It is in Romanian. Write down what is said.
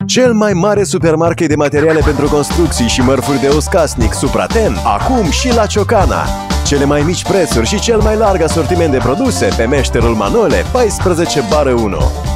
Cel mai mare supermarket de materiale pentru construcții și mărfuri de uz casnic Supraten, acum și la Ciocana. Cele mai mici prețuri și cel mai larg asortiment de produse pe Meșterul Manole 14/1.